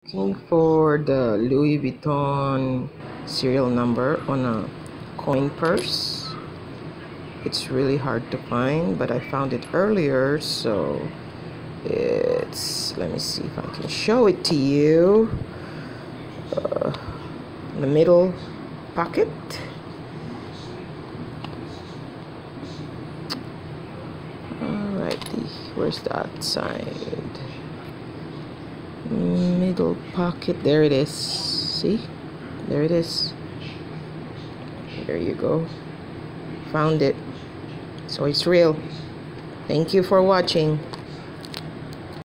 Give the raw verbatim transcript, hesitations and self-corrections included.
Looking for the Louis Vuitton serial number on a coin purse. It's really hard to find, but I found it earlier, so it's, let me see if I can show it to you. Uh, the middle pocket. Alrighty, where's the outside? Middle pocket, there it is. See, there it is. There you go, found it. So it's real. Thank you for watching.